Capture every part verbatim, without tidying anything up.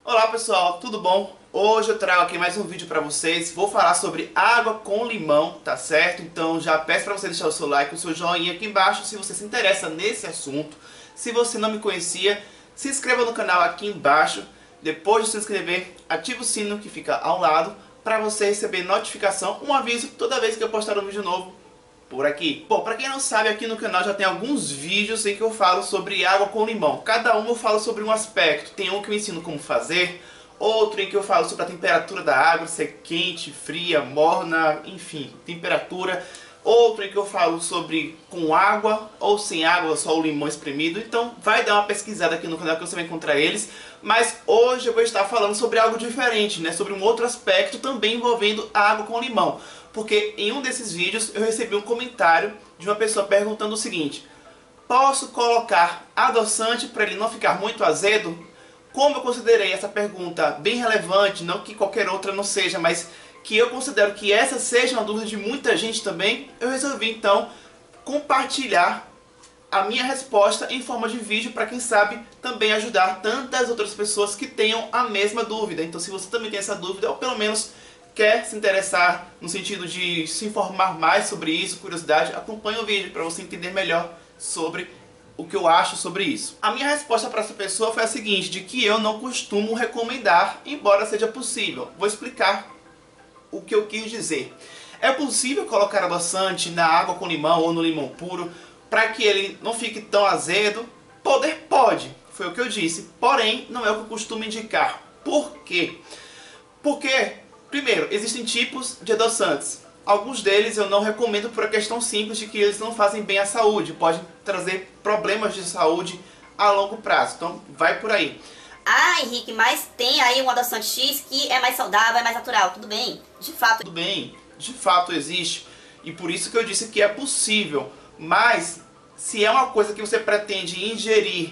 Olá pessoal, tudo bom? Hoje eu trago aqui mais um vídeo para vocês. Vou falar sobre água com limão, tá certo? Então já peço para você deixar o seu like, o seu joinha aqui embaixo se você se interessa nesse assunto. Se você não me conhecia, se inscreva no canal aqui embaixo. Depois de se inscrever, ative o sino que fica ao lado para você receber notificação, um aviso toda vez que eu postar um vídeo novo por aqui. Bom, para quem não sabe, aqui no canal já tem alguns vídeos em que eu falo sobre água com limão. Cada um eu falo sobre um aspecto. Tem um que eu ensino como fazer, outro em que eu falo sobre a temperatura da água, se é quente, fria, morna, enfim, temperatura. Outro em que eu falo sobre com água ou sem água, só o limão espremido. Então vai dar uma pesquisada aqui no canal que você vai encontrar eles. Mas hoje eu vou estar falando sobre algo diferente, né? Sobre um outro aspecto também envolvendo água com limão. Porque em um desses vídeos eu recebi um comentário de uma pessoa perguntando o seguinte: posso colocar adoçante para ele não ficar muito azedo? Como eu considerei essa pergunta bem relevante, não que qualquer outra não seja, mas que eu considero que essa seja uma dúvida de muita gente também, eu resolvi então compartilhar a minha resposta em forma de vídeo para quem sabe também ajudar tantas outras pessoas que tenham a mesma dúvida. Então se você também tem essa dúvida, ou pelo menos quer se interessar no sentido de se informar mais sobre isso, curiosidade, acompanhe o vídeo para você entender melhor sobre o que eu acho sobre isso. A minha resposta para essa pessoa foi a seguinte, de que eu não costumo recomendar, embora seja possível. Vou explicar o que eu quis dizer. É possível colocar adoçante na água com limão ou no limão puro para que ele não fique tão azedo? Poder pode, foi o que eu disse, porém não é o que eu costumo indicar. Por quê? Porque, primeiro, existem tipos de adoçantes. Alguns deles eu não recomendo por a questão simples de que eles não fazem bem à saúde, podem trazer problemas de saúde a longo prazo. Então vai por aí. Ah, Henrique, mas tem aí um adoçante X que é mais saudável, é mais natural. Tudo bem, de fato. Tudo bem, de fato existe. E por isso que eu disse que é possível. Mas se é uma coisa que você pretende ingerir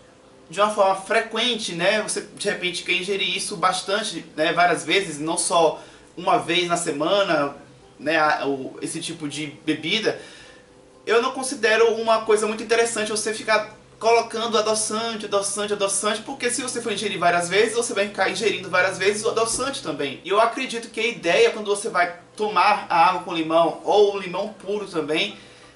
de uma forma frequente, né? Você de repente quer ingerir isso bastante, né? Várias vezes, não só uma vez na semana, né? Esse tipo de bebida. Eu não considero uma coisa muito interessante você ficar colocando adoçante, adoçante, adoçante, porque se você for ingerir várias vezes, você vai ficar ingerindo várias vezes o adoçante também. E eu acredito que a ideia quando você vai tomar a água com limão, ou o limão puro também,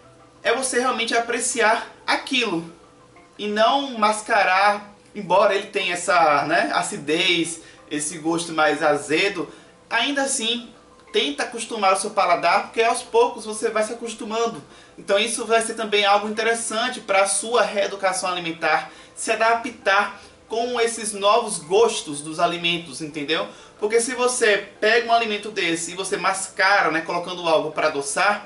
é você realmente apreciar aquilo e não mascarar, embora ele tenha essa, né, acidez, esse gosto mais azedo, ainda assim tenta acostumar o seu paladar, porque aos poucos você vai se acostumando. Então isso vai ser também algo interessante para a sua reeducação alimentar, se adaptar com esses novos gostos dos alimentos, entendeu? Porque se você pega um alimento desse e você mascara, né, colocando algo para adoçar,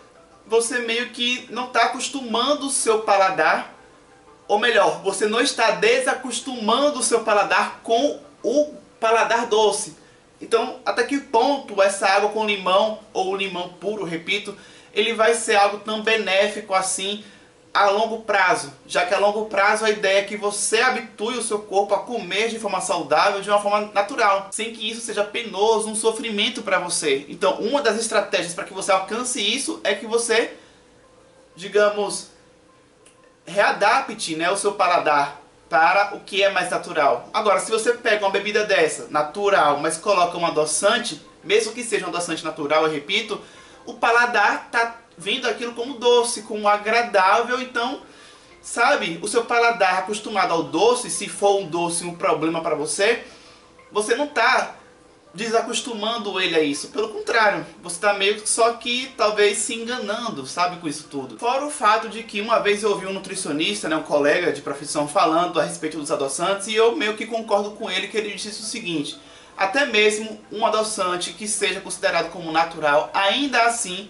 você meio que não está acostumando o seu paladar, ou melhor, você não está desacostumando o seu paladar com o paladar doce. Então, até que ponto essa água com limão, ou limão puro, repito, ele vai ser algo tão benéfico assim a longo prazo? Já que a longo prazo a ideia é que você habitue o seu corpo a comer de forma saudável, de uma forma natural, sem que isso seja penoso, um sofrimento para você. Então, uma das estratégias para que você alcance isso é que você, digamos, readapte, né, o seu paladar para o que é mais natural. Agora, se você pega uma bebida dessa, natural, mas coloca um adoçante, mesmo que seja um adoçante natural, eu repito, o paladar está vendo aquilo como doce, como agradável. Então, sabe, o seu paladar acostumado ao doce, se for um doce um problema para você, você não está desacostumando ele a isso. Pelo contrário, você está meio que só que talvez se enganando, sabe, com isso tudo. Fora o fato de que uma vez eu ouvi um nutricionista, né, um colega de profissão falando a respeito dos adoçantes, e eu meio que concordo com ele, que ele disse o seguinte: até mesmo um adoçante que seja considerado como natural, ainda assim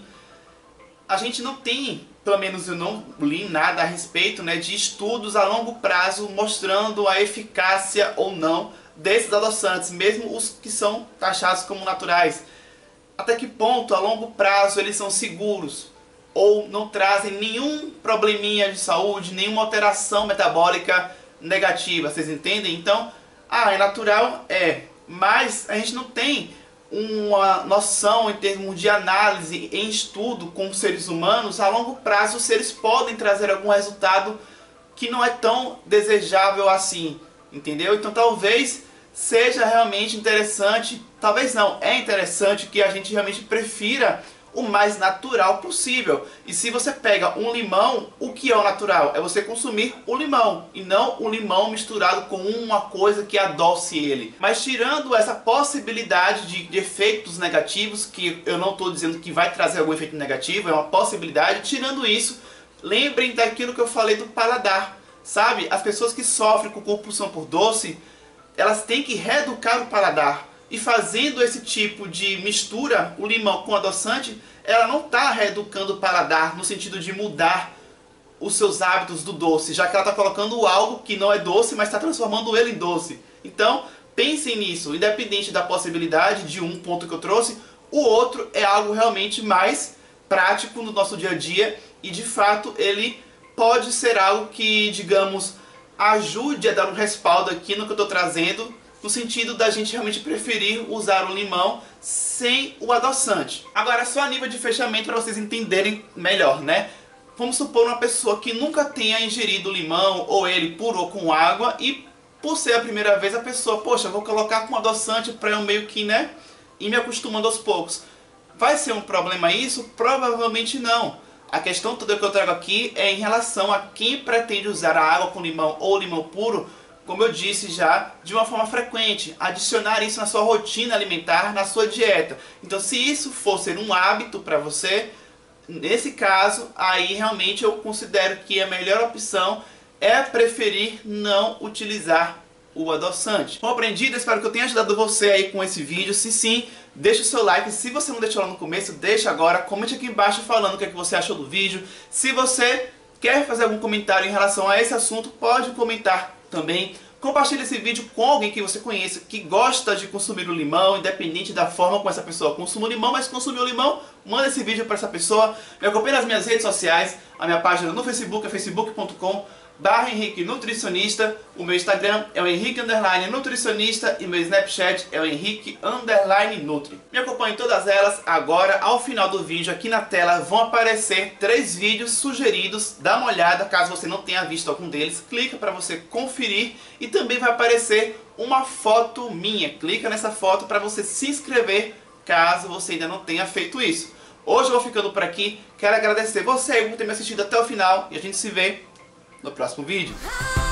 a gente não tem, pelo menos eu não li nada a respeito, né, de estudos a longo prazo mostrando a eficácia ou não desses adoçantes, mesmo os que são taxados como naturais. Até que ponto a longo prazo eles são seguros ou não trazem nenhum probleminha de saúde, nenhuma alteração metabólica negativa, vocês entendem? Então, ah, é natural? É, mas a gente não tem uma noção em termos de análise em estudo com seres humanos. A longo prazo os seres podem trazer algum resultado que não é tão desejável assim, entendeu? Então talvez seja realmente interessante, talvez não, é interessante que a gente realmente prefira o mais natural possível. E se você pega um limão, o que é o natural? É você consumir o limão, e não o limão misturado com uma coisa que adoce ele. Mas tirando essa possibilidade de, de efeitos negativos, que eu não estou dizendo que vai trazer algum efeito negativo, é uma possibilidade, tirando isso, lembrem daquilo que eu falei do paladar. Sabe, as pessoas que sofrem com compulsão por doce, elas têm que reeducar o paladar. E fazendo esse tipo de mistura, o limão com adoçante, ela não está reeducando o paladar no sentido de mudar os seus hábitos do doce, já que ela está colocando algo que não é doce, mas está transformando ele em doce. Então, pensem nisso, independente da possibilidade de um ponto que eu trouxe, o outro é algo realmente mais prático no nosso dia a dia e, de fato, ele pode ser algo que, digamos, ajude a dar um respaldo aqui no que eu estou trazendo, no sentido da gente realmente preferir usar o limão sem o adoçante. Agora, só a nível de fechamento para vocês entenderem melhor, né? Vamos supor uma pessoa que nunca tenha ingerido limão, ou ele puro ou com água, e por ser a primeira vez a pessoa, poxa, vou colocar com adoçante para eu meio que, né, ir me acostumando aos poucos. Vai ser um problema isso? Provavelmente não. A questão toda que eu trago aqui é em relação a quem pretende usar a água com limão ou limão puro, como eu disse já, de uma forma frequente, adicionar isso na sua rotina alimentar, na sua dieta. Então, se isso for ser um hábito para você, nesse caso, aí realmente eu considero que a melhor opção é preferir não utilizar o adoçante. Compreendido? Espero que eu tenha ajudado você aí com esse vídeo. Se sim, deixa o seu like. Se você não deixou lá no começo, deixa agora. Comente aqui embaixo falando o que é que você achou do vídeo. Se você quer fazer algum comentário em relação a esse assunto, pode comentar também. Compartilhe esse vídeo com alguém que você conheça, que gosta de consumir o limão, independente da forma como essa pessoa consome o limão, mas consumiu o limão, manda esse vídeo para essa pessoa. Me acompanhe nas minhas redes sociais, a minha página no Facebook é facebook ponto com barra Henrique Nutricionista, o meu Instagram é o Henrique Underline Nutricionista e meu Snapchat é o Henrique Underline Nutri. Me acompanhe em todas elas. Agora, ao final do vídeo, aqui na tela vão aparecer três vídeos sugeridos. Dá uma olhada, caso você não tenha visto algum deles, clica para você conferir e também vai aparecer uma foto minha. Clica nessa foto para você se inscrever, caso você ainda não tenha feito isso. Hoje eu vou ficando por aqui, quero agradecer você por ter me assistido até o final e a gente se vê no próximo vídeo.